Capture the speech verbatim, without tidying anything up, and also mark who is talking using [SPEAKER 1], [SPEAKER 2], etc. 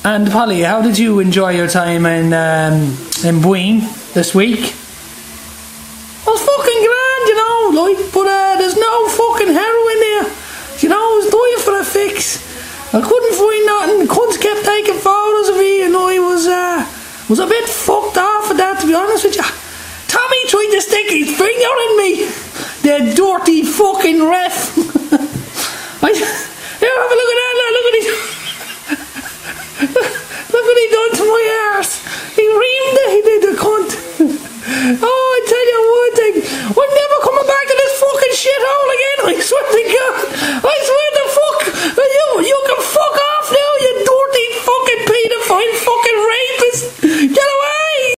[SPEAKER 1] And Polly, how did you enjoy your time in um, in Buin this week? It was fucking grand, you know, like, but uh, there's no fucking heroin there. You know, I was dying for a fix. I couldn't find nothing. Cunts kept taking photos of me, and I was uh, was a bit fucked off at that, to be honest with you. Tommy tried to stick his finger in me. The dirty fuck.